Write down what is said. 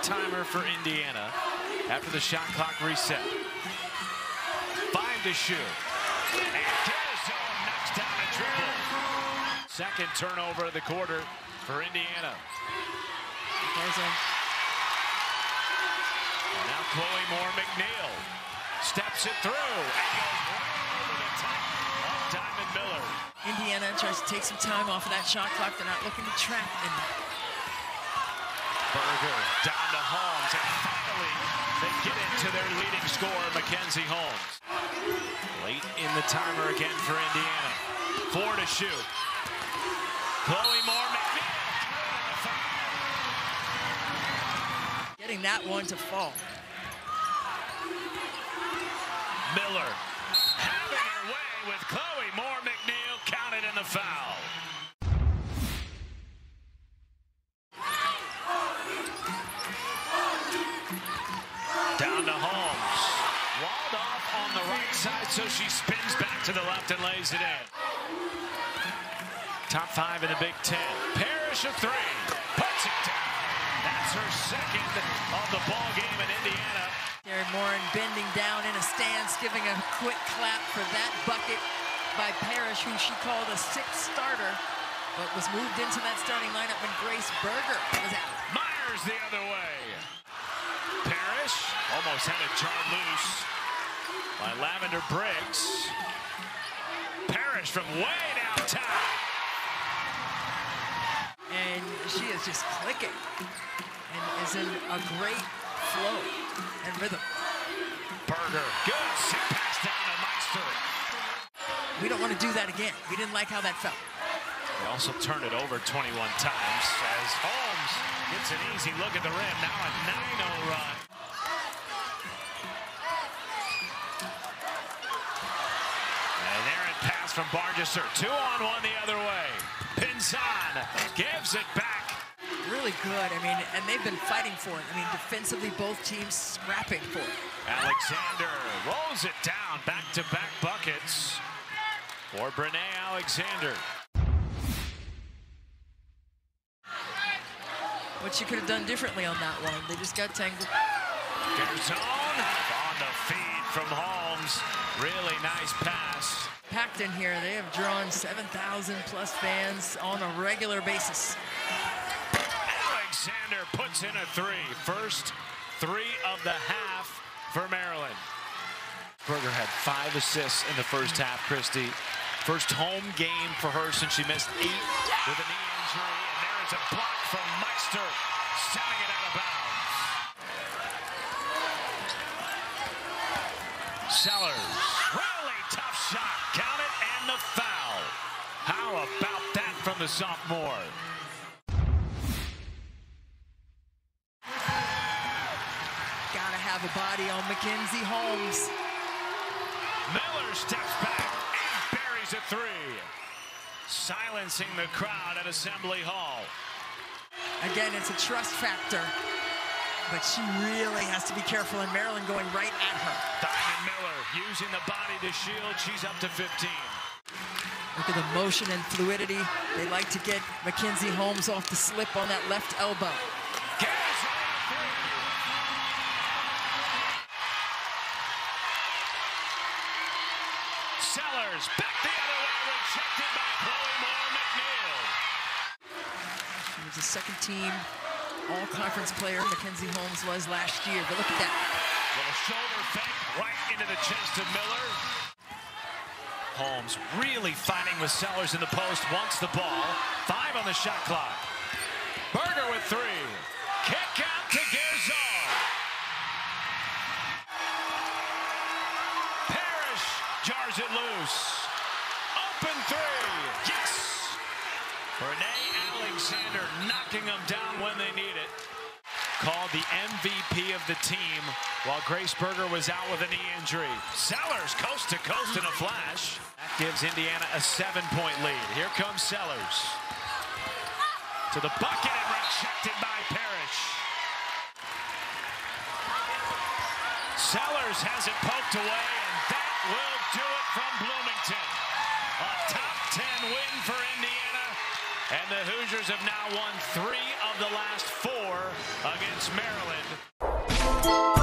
timer for Indiana after the shot clock reset. 5 to shoot. And Garzone knocks down a triple. Second turnover of the quarter for Indiana. Garzone. And now Chloe Moore-McNeil steps it through and goes right over the top of Diamond Miller. Indiana tries to take some time off of that shot clock. They're not looking to trap in. Berger down to Holmes, and finally they get into their leading scorer, Mackenzie Holmes. Late in the timer again for Indiana. 4 to shoot. Chloe Moore-McNeil. Getting that one to fall. Miller having her way with Chloe Moore-McNeil, counted in the foul. Down to Holmes. Walled off on the right side, so she spins back to the left and lays it in. Top 5 in the Big Ten. Parrish a 3. Puts it down. That's her second of the ball game in Indiana. Darren Morin bending down in a stance, giving a quick clap for that bucket by Parrish, who she called a sixth starter, but was moved into that starting lineup when Grace Berger was out. Myers the other way. Parrish almost had it jarred loose by Lavender Briggs. Parrish from way downtown. And she is just clicking and is in a great flow and rhythm. Berger, good sit pass down to Meister. We don't want to do that again. We didn't like how that felt. They also turned it over 21 times as Holmes gets an easy look at the rim. Now a 9-0 run. An errant pass from Bargesser. 2-on-1 the other way. Pinzan gives it back. Really good. I mean, and they've been fighting for it. I mean, defensively, both teams scrapping for it. Alexander rolls it down. Back-to-back buckets for Brene Alexander. What she could have done differently on that one. They just got tangled. Garzone on the feed from Holmes. Really nice pass. Packed in here. They have drawn 7,000 plus fans on a regular basis. Alexander puts in a 3. First 3 of the half for Maryland. Berger had 5 assists in the first half, Christy. First home game for her since she missed 8 with a knee injury. And there is a block from Meister, sending it out of bounds. Sellers, really tough shot. Count it and the foul. How about that from the sophomore? Gotta have a body on Mackenzie Holmes. Miller steps back and buries a 3. Silencing the crowd at Assembly Hall. Again, it's a trust factor, but she really has to be careful, and Maryland going right at her. Diamond Miller using the body to shield. She's up to 15. Look at the motion and fluidity. They like to get Mackenzie Holmes off the slip on that left elbow. Sellers back the other way, rejected by Chloe Moore-McNeil. She was a second-team all-conference player. Mackenzie Holmes was last year, but look at that. Little shoulder fake right into the chest of Miller. Holmes really fighting with Sellers in the post, wants the ball. 5 on the shot clock. Berger with 3. Kick out to Garzone. Parrish jars it loose. Open 3. Yes! Brene Alexander knocking them down when they need it. Called the MVP of the team while Grace Berger was out with a knee injury. Sellers coast to coast in a flash. That gives Indiana a 7-point lead. Here comes Sellers. To the bucket and rejected by Parrish. Sellers has it poked away, and that will do it from Bloomington. A top 10 win for Indiana And the Hoosiers have now won 3 of the last 4 against Maryland.